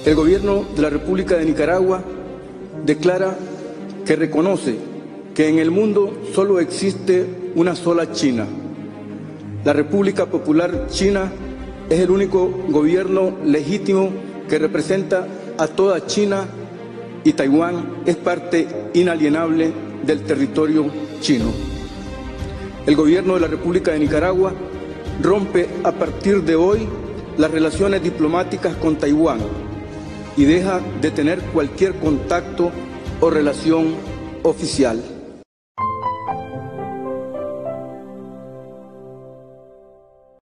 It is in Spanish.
El Gobierno de la República de Nicaragua declara que reconoce que en el mundo solo existe una sola China. La República Popular China es el único gobierno legítimo que representa a toda China y Taiwán es parte inalienable del territorio chino. El Gobierno de la República de Nicaragua rompe a partir de hoy las relaciones diplomáticas con Taiwán y deja de tener cualquier contacto o relación oficial.